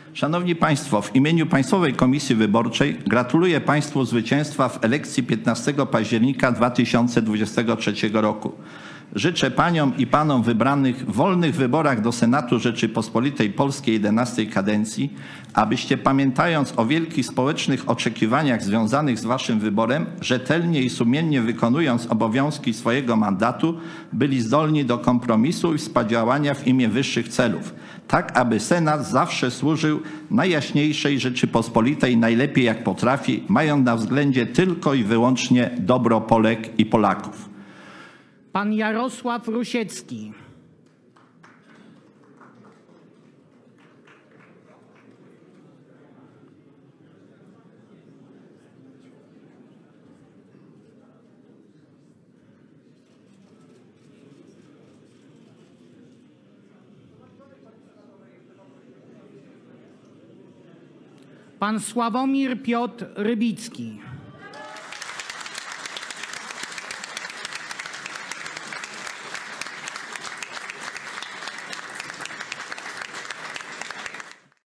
Szanowni Państwo, w imieniu Państwowej Komisji Wyborczej gratuluję Państwu zwycięstwa w elekcji 15 października 2023 roku. Życzę Paniom i Panom wybranych w wolnych wyborach do Senatu Rzeczypospolitej Polskiej 11 kadencji, abyście pamiętając o wielkich społecznych oczekiwaniach związanych z Waszym wyborem, rzetelnie i sumiennie wykonując obowiązki swojego mandatu, byli zdolni do kompromisu i współdziałania w imię wyższych celów, tak aby Senat zawsze służył Najjaśniejszej Rzeczypospolitej najlepiej jak potrafi, mając na względzie tylko i wyłącznie dobro Polek i Polaków. Pan Jarosław Rusiecki. Pan Sławomir Piotr Rybicki.